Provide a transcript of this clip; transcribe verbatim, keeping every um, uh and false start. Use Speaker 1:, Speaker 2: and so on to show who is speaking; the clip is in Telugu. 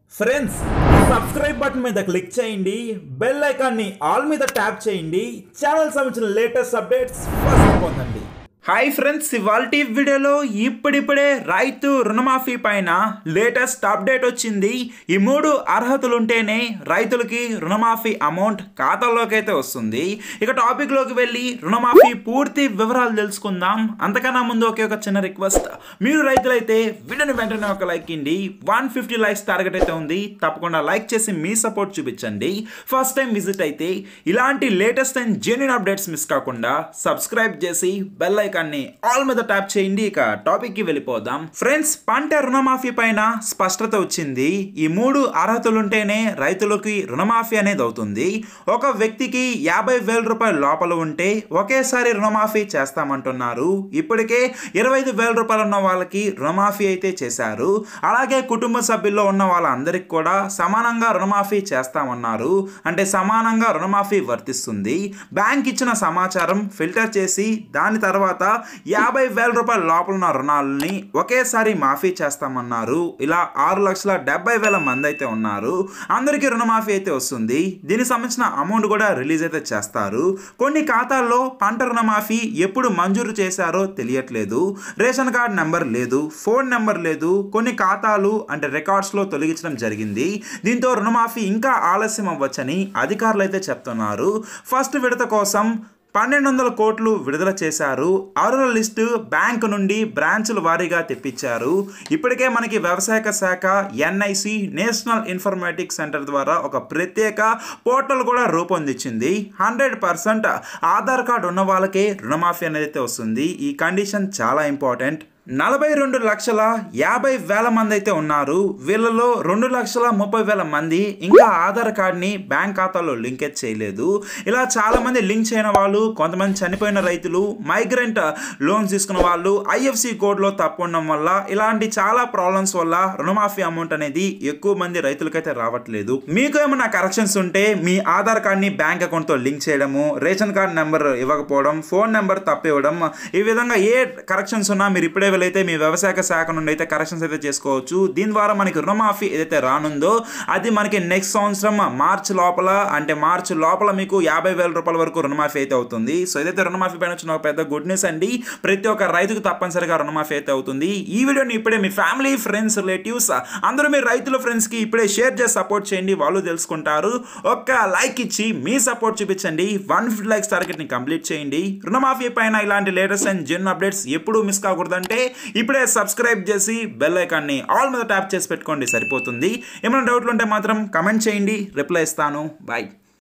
Speaker 1: ఫ్రెండ్స్ సబ్స్క్రైబ్ బటన్ మీద క్లిక్ చేయండి, బెల్ ఐకాన్ని ఆల్ మీద ట్యాప్ చేయండి, ఛానల్ సంబంధించిన లేటెస్ట్ అప్డేట్స్ ఫస్ట్ పొందండి. హాయ్ ఫ్రెండ్స్, ఇవాల్టి వీడియోలో ఇప్పుడిప్పుడే రైతు రుణమాఫీ పైన లేటెస్ట్ అప్డేట్ వచ్చింది. ఈ మూడు అర్హతలు ఉంటేనే రైతులకి రుణమాఫీ అమౌంట్ ఖాతాలోకి అయితే వస్తుంది. ఇక టాపిక్లోకి వెళ్ళి రుణమాఫీ పూర్తి వివరాలు తెలుసుకుందాం. అంతకన్నా ముందు ఒకే ఒక చిన్న రిక్వెస్ట్, మీరు రైతులైతే వీడియోని వెంటనే ఒక లైక్ ఇండి. వన్ ఫిఫ్టీ లైక్స్ టార్గెట్ అయితే ఉంది. తప్పకుండా లైక్ చేసి మీ సపోర్ట్ చూపించండి. ఫస్ట్ టైం విజిట్ అయితే ఇలాంటి latest and genuine updates miss కాకుండా సబ్స్క్రైబ్ చేసి బెల్ ఐకాన్ని ఆల్ మీద ట్యాప్ చేయండి. ఇక టాపిక్ కి వెళ్ళిపోదాం. ఫ్రెండ్స్, పంట రుణమాఫీ పైన స్పష్టత వచ్చింది. ఈ మూడు అర్హతలుంటేనే రైతులకి రుణమాఫీ అనేది అవుతుంది. ఒక వ్యక్తికి యాభై వేల రూపాయల లోపల ఉంటే ఒకేసారి రుణమాఫీ చేస్తామంటున్నారు. ఇప్పటికే ఇరవై ఐదు వేల రూపాయలు ఉన్న వాళ్ళకి రుణమాఫీ అయితే చేశారు. అలాగే కుటుంబ సభ్యుల్లో ఉన్న వాళ్ళందరికీ కూడా సమానంగా రుణమాఫీ చేస్తామన్నారు. అంటే సమానంగా రుణమాఫీ వర్తిస్తుంది. బ్యాంక్ ఇచ్చిన సమాచారం ఫిల్టర్ చేసి దాని తర్వాత యాభై వేల రూపాయల లోపల ఉన్న రుణాలని ఒకేసారి మాఫీ చేస్తామన్నారు. ఇలా ఆరు లక్షల డెబ్బై వేల మంది అయితే ఉన్నారు. అందరికీ రుణమాఫీ అయితే వస్తుంది. దీనికి సంబంధించిన అమౌంట్ కూడా రిలీజ్ అయితే చేస్తారు. కొన్ని ఖాతాల్లో పంట రుణమాఫీ ఎప్పుడు మంజూరు చేశారో తెలియట్లేదు. రేషన్ కార్డ్ నెంబర్ లేదు, ఫోన్ నెంబర్ లేదు. కొన్ని ఖాతాలు అంటే రికార్డ్స్లో తొలగించడం జరిగింది. దీంతో రుణమాఫీ ఇంకా ఆలస్యం అవ్వచ్చని అధికారులు అయితే చెప్తున్నారు. ఫస్ట్ విడత కోసం పన్నెండు వందల కోట్లు విడుదల చేశారు. అర్హుల లిస్టు బ్యాంకు నుండి బ్రాంచుల వారీగా తెప్పించారు. ఇప్పటికే మనకి వ్యవసాయ శాఖ ఎన్ఐసి నేషనల్ ఇన్ఫర్మేటిక్స్ సెంటర్ ద్వారా ఒక ప్రత్యేక పోర్టల్ కూడా రూపొందించింది. హండ్రెడ్ పర్సెంట్ ఆధార్ కార్డు ఉన్న వాళ్ళకే రుణమాఫీ అనేది అయితే వస్తుంది. ఈ కండిషన్ చాలా ఇంపార్టెంట్. నలభై రెండు లక్షల యాభై వేల మంది అయితే ఉన్నారు. వీళ్ళలో రెండు లక్షల ముప్పై వేల మంది ఇంకా ఆధార్ కార్డ్ని బ్యాంక్ ఖాతాలో లింకేజ్ చేయలేదు. ఇలా చాలా మంది లింక్ చేయని వాళ్ళు, కొంతమంది చనిపోయిన రైతులు, మైగ్రెంట్ లోన్స్ తీసుకున్న వాళ్ళు, ఐఎఫ్సి కోడ్లో తప్పు ఉండడం వల్ల ఇలాంటి చాలా ప్రాబ్లమ్స్ వల్ల రుణమాఫీ అమౌంట్ అనేది ఎక్కువ మంది రైతులకైతే రావట్లేదు. మీకు ఏమైనా కరెక్షన్స్ ఉంటే మీ ఆధార్ కార్డ్ని బ్యాంక్ అకౌంట్తో లింక్ చేయడము, రేషన్ కార్డ్ నెంబర్ ఇవ్వకపోవడం, ఫోన్ నెంబర్ తప్పు ఇవ్వడం, ఈ విధంగా ఏ కరెక్షన్స్ ఉన్నా మీరు ఇప్పుడే అయితే మీ వ్యవసాయ శాఖ నుండి అయితే కరెక్షన్స్ అయితే చేసుకోవచ్చు. దీని ద్వారా మనకి రుణమాఫీ ఏదైతే రానుందో అది మనకి నెక్స్ట్ సంవత్సరం మార్చ్ లోపల అంటే మార్చ్ లోపల మీకు యాభై వేల రూపాయల వరకు రుణమాఫీ అయితే అవుతుంది. సో ఏదైతే రుణమాఫీ పైన వచ్చిన ఒక పెద్ద గుడ్ న్యూస్ అండి. ప్రతి ఒక్క రైతుకు తప్పనిసరిగా రుణమాఫీ అయితే అవుతుంది. ఈ వీడియోని ఇప్పుడే మీ ఫ్యామిలీ, ఫ్రెండ్స్, రిలేటివ్స్ అందరూ మీ రైతుల ఫ్రెండ్స్కి ఇప్పుడే షేర్ చేసి సపోర్ట్ చేయండి. వాళ్ళు తెలుసుకుంటారు. ఒక్క లైక్ ఇచ్చి మీ సపోర్ట్ చూపించండి. వన్ ఫిఫ్టీ లైక్స్ టార్గెట్ని కంప్లీట్ చేయండి. రుణమాఫీ పైన ఇలాంటి లేటెస్ట్ అండ్ జెన్యూన్ అప్డేట్స్ ఎప్పుడూ మిస్ కాకూడదంటే ఇప్పుడే సబ్స్క్రైబ్ చేసి బెల్ ఐకాన్ని ఆల్ మీద ట్యాప్ చేసి పెట్టుకోండి, సరిపోతుంది. ఏమైనా డౌట్లు ఉంటే మాత్రం కమెంట్ చేయండి, రిప్లై ఇస్తాను. బాయ్.